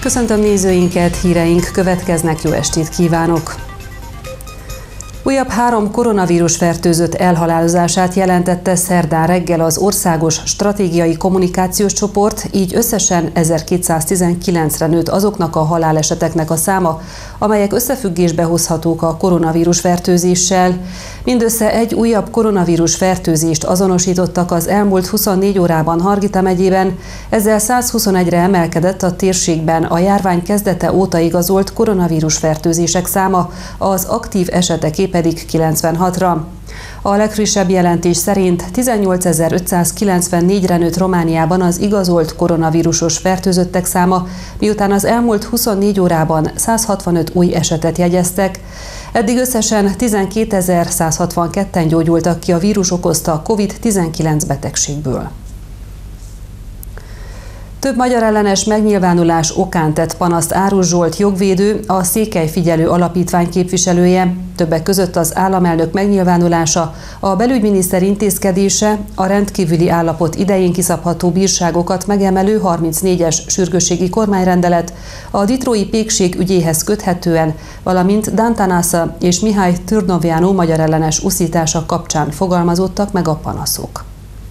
Köszöntöm nézőinket, híreink következnek, jó estét kívánok! Újabb 3 koronavírus fertőzött elhalálozását jelentette szerdán reggel az Országos Stratégiai Kommunikációs Csoport, így összesen 1219-re nőtt azoknak a haláleseteknek a száma, amelyek összefüggésbe hozhatók a koronavírus fertőzéssel. Mindössze egy újabb koronavírus fertőzést azonosítottak az elmúlt 24 órában Hargita megyében, ezzel 121-re emelkedett a térségben a járvány kezdete óta igazolt koronavírus fertőzések száma, az aktív eseteké pedig 96-ra. A legfrissebb jelentés szerint 18.594-re nőtt Romániában az igazolt koronavírusos fertőzöttek száma, miután az elmúlt 24 órában 165 új esetet jegyeztek. Eddig összesen 12.162-en gyógyultak ki a vírus okozta COVID-19 betegségből. Több magyarellenes megnyilvánulás okán tett panaszt Árus Zsolt jogvédő, a Székely Figyelő Alapítvány képviselője, többek között az államelnök megnyilvánulása, a belügyminiszter intézkedése, a rendkívüli állapot idején kiszabható bírságokat megemelő 34-es sürgősségi kormányrendelet, a ditrói pékség ügyéhez köthetően, valamint Dantanasa és Mihály Turnovjánu magyarellenes uszítása kapcsán fogalmazottak meg a panaszok.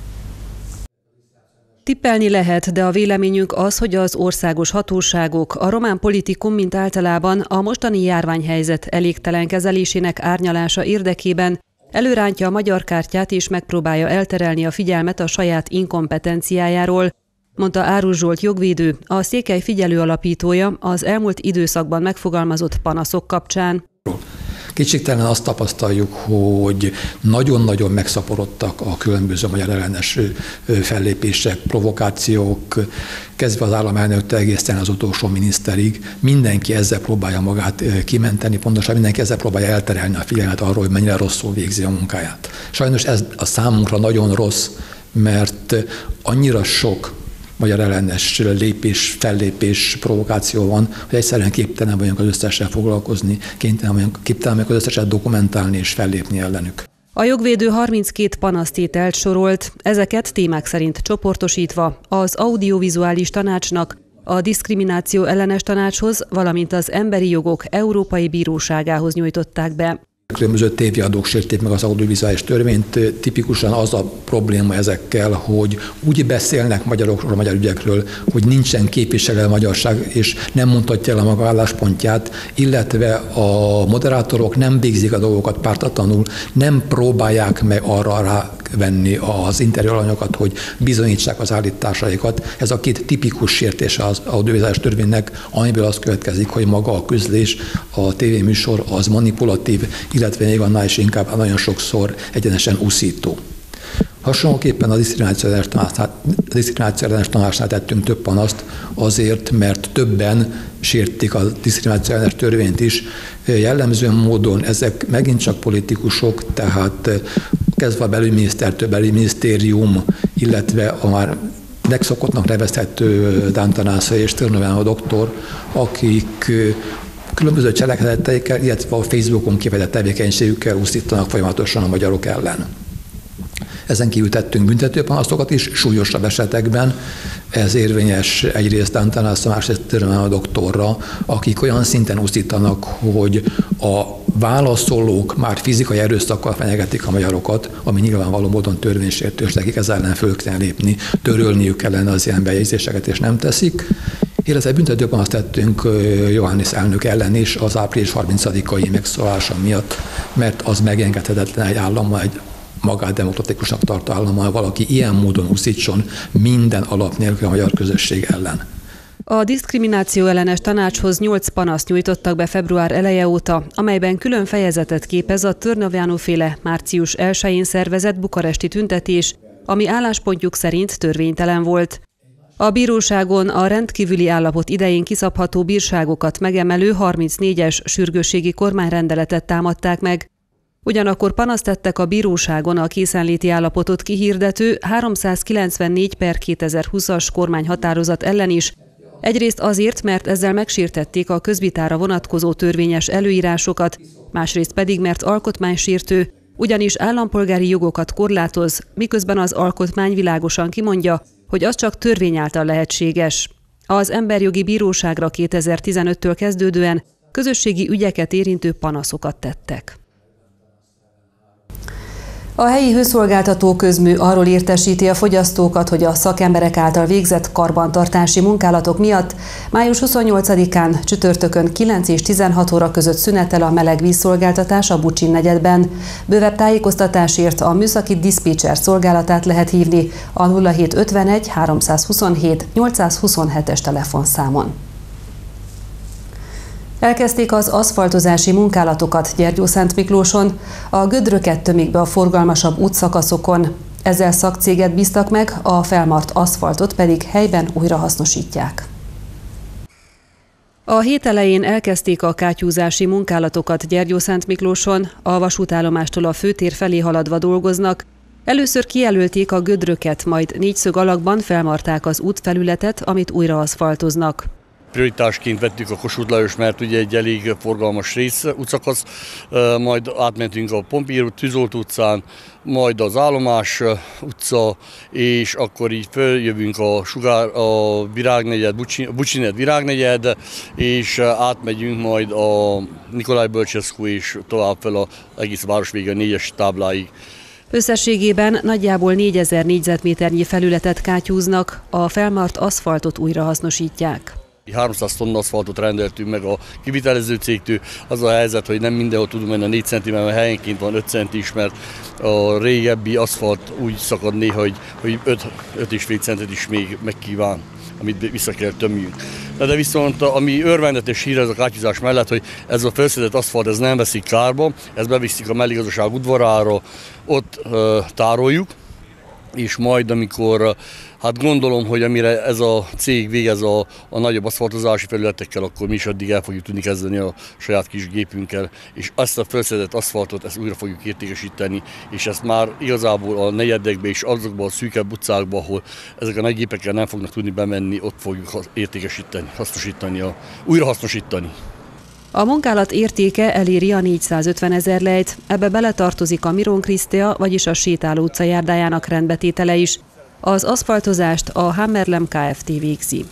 Tippelni lehet, de a véleményünk az, hogy az országos hatóságok, a román politikum mint általában a mostani járványhelyzet elégtelen kezelésének árnyalása érdekében előrántja a magyar kártyát és megpróbálja elterelni a figyelmet a saját inkompetenciájáról, mondta Árus Zsolt jogvédő, a Székely Figyelő alapítója az elmúlt időszakban megfogalmazott panaszok kapcsán. Kétségtelen azt tapasztaljuk, hogy nagyon-nagyon megszaporodtak a különböző magyarellenes fellépések, provokációk, kezdve az államelnöktől egészen az utolsó miniszterig. Mindenki ezzel próbálja magát kimenteni, pontosan mindenki ezzel próbálja elterelni a figyelmet arról, hogy mennyire rosszul végzi a munkáját. Sajnos ez a számunkra nagyon rossz, mert annyira sok magyarellenes lépés, fellépés, provokáció van, hogy egyszerűen képtelen vagyunk az összessel foglalkozni, képtelen vagyunk az összeset dokumentálni és fellépni ellenük. A jogvédő 32 panasztételt sorolt, ezeket témák szerint csoportosítva az audiovizuális tanácsnak, a diszkrimináció ellenes tanácshoz, valamint az Emberi Jogok Európai Bíróságához nyújtották be. Különböző tévéadók sérték meg az audiovizuális törvényt. Tipikusan az a probléma ezekkel, hogy úgy beszélnek magyarokról, a magyar ügyekről, hogy nincsen képviselő a magyarság, és nem mondhatja el a maga álláspontját, illetve a moderátorok nem végzik a dolgokat pártatlanul, nem próbálják meg arra rávenni az interjúalanyokat, hogy bizonyítsák az állításaikat. Ez a két tipikus sértése az audiovizuális törvénynek, amiből az következik, hogy maga a közlés, a tévéműsor az manipulatív, illetve még annál is inkább nagyon sokszor egyenesen uszító. Hasonlóképpen a diszkrimináció ellenes tanácsnál tettünk több panaszt azért, mert többen sértik a diszkrimináció ellenes törvényt is. Jellemző módon ezek megint csak politikusok, tehát kezdve a belügyminisztertől, belügyminisztérium, illetve a már megszokottnak nevezhető Dantanasa és Turnovjánu doktor, akik különböző cselekedeteikkel, illetve a Facebookon kifejtett tevékenységükkel úszítanak folyamatosan a magyarok ellen. Ezen kívül tettünk büntetőpanaszokat is, súlyosabb esetekben. Ez érvényes egyrészt Dantanasa, másrészt Turnovjánu doktorra, akik olyan szinten úszítanak, hogy a válaszolók már fizikai erőszakkal fenyegetik a magyarokat, ami nyilvánvaló módon törvénysértős, nekik ezzel ellen föl kell lépni, törölniük kellene az ilyen bejegyzéseket, és nem teszik. Illetve büntetőben azt tettünk Iohannis elnök ellen is az április 30-ai megszólása miatt, mert az megengedhetetlen egy állammal, egy magát demokratikusnak tartó állammal, valaki ilyen módon úszítson minden alap nélkül a magyar közösség ellen. A diszkrimináció ellenes tanácshoz 8 panaszt nyújtottak be február eleje óta, amelyben külön fejezetet képez a Turnovjánu-féle március 1-én szervezett bukaresti tüntetés, ami álláspontjuk szerint törvénytelen volt. A bíróságon a rendkívüli állapot idején kiszabható bírságokat megemelő 34-es sürgősségi kormányrendeletet támadták meg. Ugyanakkor panaszt tettek a bíróságon a készenléti állapotot kihirdető 394/2020-as kormányhatározat ellen is, egyrészt azért, mert ezzel megsértették a közvitára vonatkozó törvényes előírásokat, másrészt pedig, mert alkotmánysértő, ugyanis állampolgári jogokat korlátoz, miközben az alkotmány világosan kimondja, hogy az csak törvény által lehetséges. Az Emberjogi Bíróságra 2015-től kezdődően közösségi ügyeket érintő panaszokat tettek. A helyi hőszolgáltató közmű arról értesíti a fogyasztókat, hogy a szakemberek által végzett karbantartási munkálatok miatt május 28-án csütörtökön 9 és 16 óra között szünetel a meleg vízszolgáltatás a Bucsin negyedben. Bővebb tájékoztatásért a műszaki diszpécser szolgálatát lehet hívni a 0751 327 827-es telefonszámon. Elkezdték az aszfaltozási munkálatokat Gyergyószentmiklóson, a gödröket tömik be a forgalmasabb útszakaszokon. Ezzel szakcéget bíztak meg, a felmart aszfaltot pedig helyben újrahasznosítják. A hét elején elkezdték a kátyúzási munkálatokat Gyergyószentmiklóson, a vasútállomástól a főtér felé haladva dolgoznak. Először kijelölték a gödröket, majd négyszög alakban felmarták az útfelületet, amit újra aszfaltoznak. Prioritásként vettük a Kossuth Lajos, mert ugye egy elég forgalmas útszakasz, majd átmentünk a Pompier út, Tűzolt utcán, majd az Állomás utca, és akkor így följövünk a Virágnegyed, Bucsinet Virágnegyed, és átmegyünk majd a Nikolaj Bölcseszkó és tovább fel az egész város vége 4-es tábláig. Összességében nagyjából 4000 négyzetméternyi felületet kátyúznak, a felmart aszfaltot újrahasznosítják. 300 tonna aszfaltot rendeltünk meg a kivitelező cégtől. Az a helyzet, hogy nem mindenhol tudunk menni a 4 cm, mert helyenként van 5 cm is, mert a régebbi aszfalt úgy szakad néha, hogy 5,5 centet is még megkíván, amit vissza kell tömjünk. De viszont ami örvendetes hír ez a kátyúzás mellett, hogy ez a felszedett aszfalt ez nem veszik kárba, ezt beviszik a mellékgazdaság udvarára, ott tároljuk, és majd amikor, hát gondolom, hogy amire ez a cég végez a nagyobb aszfaltozási felületekkel, akkor mi is addig el fogjuk tudni kezdeni a saját kis gépünkkel, és ezt a felszedett aszfaltot ezt újra fogjuk értékesíteni, és ezt már igazából a negyedekbe és azokban a szűkebb utcákban, ahol ezek a nagy gépekkel nem fognak tudni bemenni, ott fogjuk értékesíteni, újrahasznosítani. A munkálat értéke eléri a 450 000 lejt, ebbe beletartozik a Miron Krisztia, vagyis a Sétáló utca járdájának rendbetétele is. Az aszfaltozást a Hammerlem Kft. Végzi.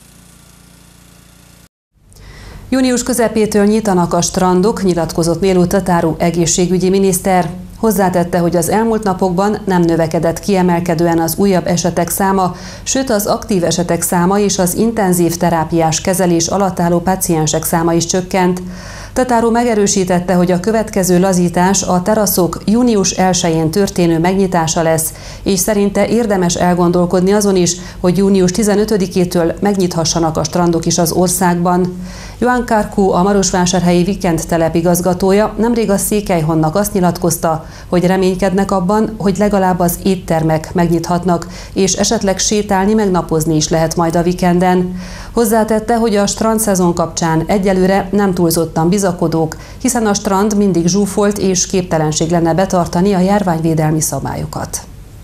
Június közepétől nyitanak a strandok, nyilatkozott Néló Tatáró egészségügyi miniszter. Hozzátette, hogy az elmúlt napokban nem növekedett kiemelkedően az újabb esetek száma, sőt az aktív esetek száma és az intenzív terápiás kezelés alatt álló páciensek száma is csökkent. Tatáró megerősítette, hogy a következő lazítás a teraszok június 1-én történő megnyitása lesz, és szerinte érdemes elgondolkodni azon is, hogy június 15-től megnyithassanak a strandok is az országban. Johan Karkó, a Marosvásárhelyi Vikend telep igazgatója nemrég a Székelyhonnak azt nyilatkozta, hogy reménykednek abban, hogy legalább az éttermek megnyithatnak, és esetleg sétálni meg napozni is lehet majd a vikenden. Hozzátette, hogy a strandszezon kapcsán egyelőre nem túlzottan bizakodók, hiszen a strand mindig zsúfolt és képtelenség lenne betartani a járványvédelmi szabályokat.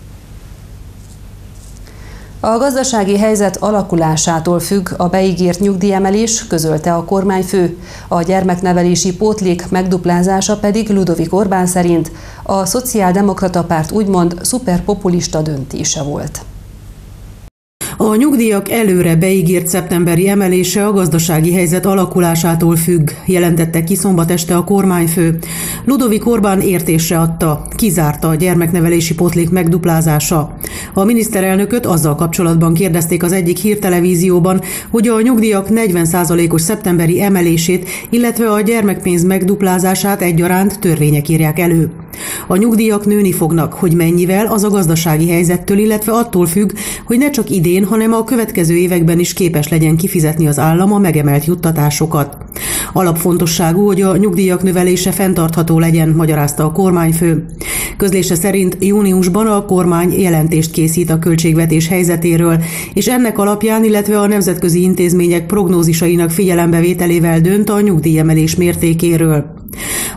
A gazdasági helyzet alakulásától függ a beígért nyugdíjemelés, közölte a kormányfő. A gyermeknevelési pótlék megduplázása pedig Ludovík Orbán szerint a Szociáldemokrata Párt úgymond szuperpopulista döntése volt. A nyugdíjak előre beígért szeptemberi emelése a gazdasági helyzet alakulásától függ, jelentette ki szombat este a kormányfő. Ludovík Orbán értésre adta, kizárta a gyermeknevelési pótlék megduplázása. A miniszterelnököt azzal kapcsolatban kérdezték az egyik hírtelevízióban, hogy a nyugdíjak 40%-os szeptemberi emelését, illetve a gyermekpénz megduplázását egyaránt törvények írják elő. A nyugdíjak nőni fognak, hogy mennyivel, az a gazdasági helyzettől, illetve attól függ, hogy ne csak idén, hanem a következő években is képes legyen kifizetni az állam a megemelt juttatásokat. Alapfontosságú, hogy a nyugdíjak növelése fenntartható legyen, magyarázta a kormányfő. Közlése szerint júniusban a kormány jelentést készít a költségvetés helyzetéről, és ennek alapján, illetve a nemzetközi intézmények prognózisainak figyelembevételével dönt a nyugdíjemelés mértékéről.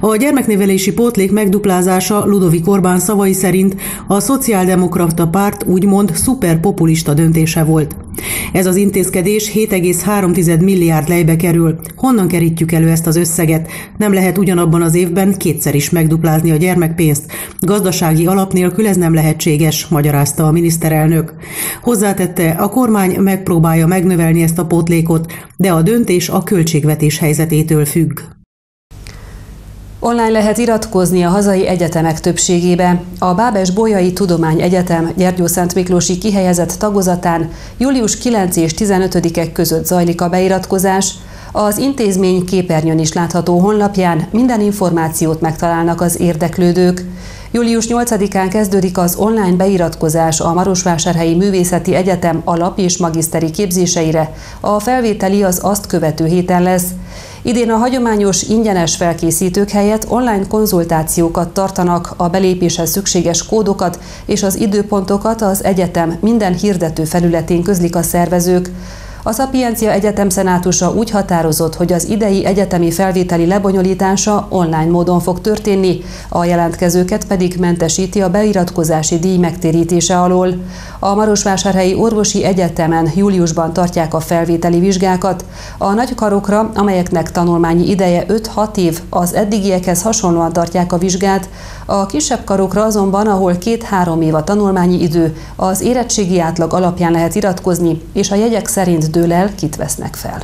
A gyermeknevelési pótlék megduplázása Ludovík Orbán szavai szerint a szociáldemokrata párt úgymond szuperpopulista döntése volt. Ez az intézkedés 7,3 milliárd lejbe kerül. Honnan kerítjük elő ezt az összeget? Nem lehet ugyanabban az évben kétszer is megduplázni a gyermekpénzt. Gazdasági alap nélkül ez nem lehetséges, magyarázta a miniszterelnök. Hozzátette, a kormány megpróbálja megnövelni ezt a pótlékot, de a döntés a költségvetés helyzetétől függ. Online lehet iratkozni a hazai egyetemek többségébe. A Bábes-Bolyai Tudományegyetem Gyergyószentmiklósi kihelyezett tagozatán július 9 és 15-ek között zajlik a beiratkozás. Az intézmény képernyőn is látható honlapján minden információt megtalálnak az érdeklődők. Július 8-án kezdődik az online beiratkozás a Marosvásárhelyi Művészeti Egyetem alap- és magiszteri képzéseire. A felvételi az azt követő héten lesz. Idén a hagyományos ingyenes felkészítők helyett online konzultációkat tartanak, a belépéshez szükséges kódokat és az időpontokat az egyetem minden hirdető felületén közlik a szervezők. A Szapiencia Egyetem szenátusa úgy határozott, hogy az idei egyetemi felvételi lebonyolítása online módon fog történni, a jelentkezőket pedig mentesíti a beiratkozási díj megtérítése alól. A Marosvásárhelyi Orvosi Egyetemen júliusban tartják a felvételi vizsgákat. A nagykarokra, amelyeknek tanulmányi ideje 5-6 év, az eddigiekhez hasonlóan tartják a vizsgát. A kisebb karokra azonban, ahol 2-3 év a tanulmányi idő, az érettségi átlag alapján lehet iratkozni, és a jegyek szerint dől el, kit vesznek fel.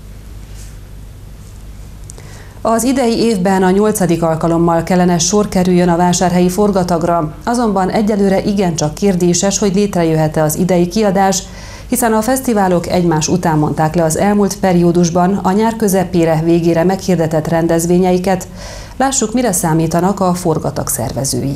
Az idei évben a 8. alkalommal kellene sor kerüljön a vásárhelyi forgatagra, azonban egyelőre igencsak kérdéses, hogy létrejöhet-e az idei kiadás, hiszen a fesztiválok egymás után mondták le az elmúlt periódusban a nyár közepére, végére meghirdetett rendezvényeiket. Lássuk, mire számítanak a forgatag szervezői.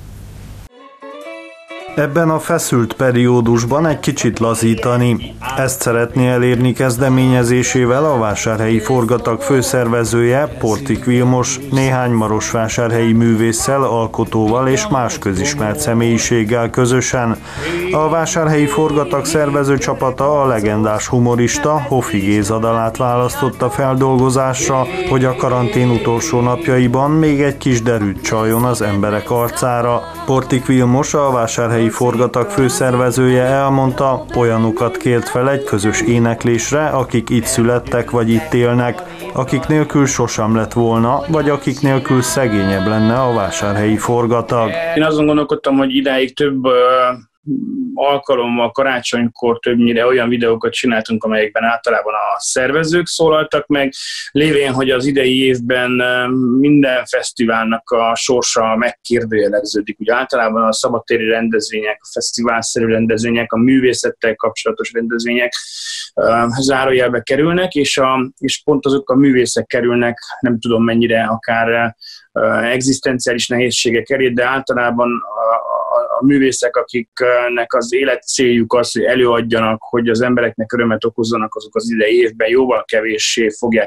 Ebben a feszült periódusban egy kicsit lazítani. Ezt szeretné elérni kezdeményezésével a vásárhelyi forgatag főszervezője, Portik Vilmos, néhány marosvásárhelyi művésszel, alkotóval és más közismert személyiséggel közösen. A vásárhelyi forgatag szervező csapata a legendás humorista Hofi Géza dalát választotta feldolgozásra, hogy a karantén utolsó napjaiban még egy kis derűt csaljon az emberek arcára. Portik Vilmos, a vásárhelyi forgatag főszervezője elmondta, olyanokat kért fel egy közös éneklésre, akik itt születtek vagy itt élnek, akik nélkül sosem lett volna, vagy akik nélkül szegényebb lenne a vásárhelyi forgatag. Én azon gondolkodtam, hogy idáig több alkalommal karácsonykor többnyire olyan videókat csináltunk, amelyekben általában a szervezők szólaltak meg, lévén, hogy az idei évben minden fesztiválnak a sorsa megkérdőjeleződik. Ugye általában a szabadtéri rendezvények, a fesztiválszerű rendezvények, a művészettel kapcsolatos rendezvények zárójelbe kerülnek, és pont azok a művészek kerülnek, nem tudom mennyire, akár egzisztenciális nehézségek elé, de általában a művészek, akiknek az életcéljuk az, hogy előadjanak, hogy az embereknek örömet okozzanak, azok az idei évben jóval kevéssé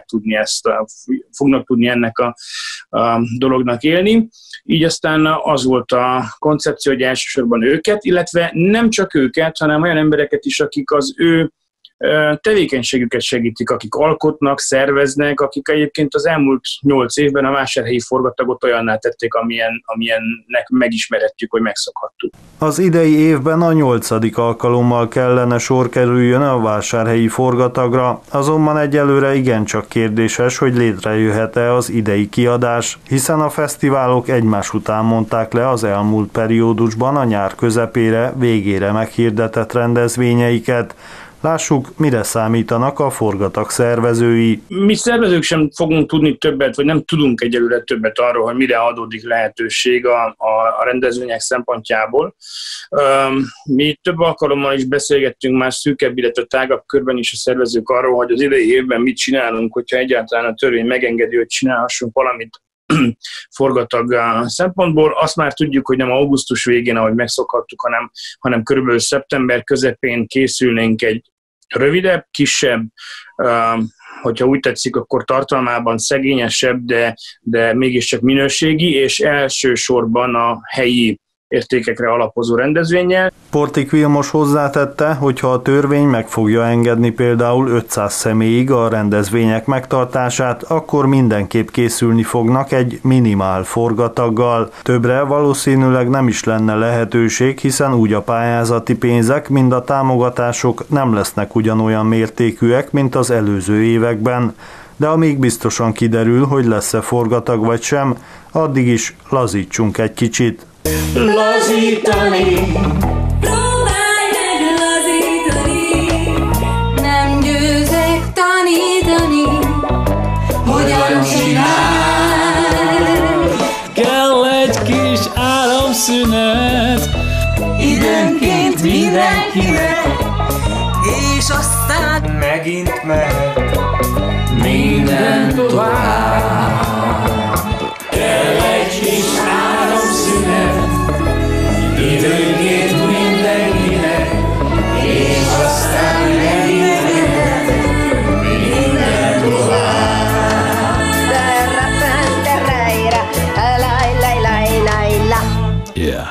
fognak tudni ennek a dolognak élni. Így aztán az volt a koncepció, hogy elsősorban őket, illetve nem csak őket, hanem olyan embereket is, akik az ő tevékenységüket segítik, akik alkotnak, szerveznek, akik egyébként az elmúlt 8 évben a vásárhelyi forgatagot olyanná tették, amilyennek megismerhettük, hogy megszokhattuk. Az idei évben a 8. alkalommal kellene sor kerüljön a vásárhelyi forgatagra, azonban egyelőre igencsak kérdéses, hogy létrejöhet-e az idei kiadás, hiszen a fesztiválok egymás után mondták le az elmúlt periódusban a nyár közepére, végére meghirdetett rendezvényeiket. Lássuk, mire számítanak a forgatag szervezői. Mi szervezők sem fogunk tudni többet, vagy nem tudunk egyelőre többet arról, hogy mire adódik lehetőség a rendezvények szempontjából. Mi több alkalommal is beszélgettünk már szűkebb, illetve tágabb körben is a szervezők arról, hogy az idei évben mit csinálunk, hogyha egyáltalán a törvény megengedi, hogy csinálhassunk valamit forgatag szempontból. Azt már tudjuk, hogy nem augusztus végén, ahogy megszokhattuk, hanem körülbelül szeptember közepén készülnénk egy rövidebb, kisebb, hogyha úgy tetszik, akkor tartalmában szegényesebb, de mégiscsak minőségi, és elsősorban a helyi értékekre alapozó rendezvénnyel. Portik Vilmos hozzátette, hogy ha a törvény meg fogja engedni például 500 személyig a rendezvények megtartását, akkor mindenképp készülni fognak egy minimál forgataggal. Többre valószínűleg nem is lenne lehetőség, hiszen úgy a pályázati pénzek, mind a támogatások nem lesznek ugyanolyan mértékűek, mint az előző években. De amíg biztosan kiderül, hogy lesz-e forgatag vagy sem, addig is lazítsunk egy kicsit. Lazítani, próbálj meg lazítani, nem győzek tanítani, hogyan csinálj. Kell egy kis áramszünet, időnként mindenkinek, és aztán megint mehet minden tovább. Kell egy kis áramszünet, időnként mindenkinek, és aztán megint minden tovább. Yeah.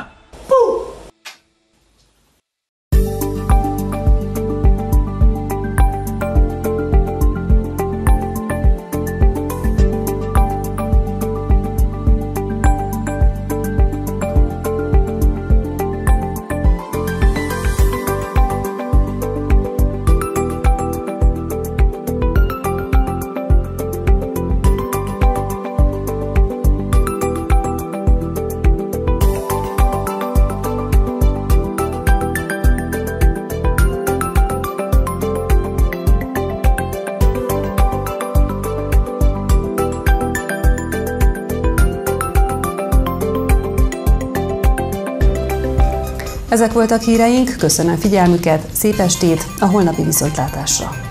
Ezek voltak híreink, köszönöm figyelmüket, szép estét, a holnapi viszontlátásra!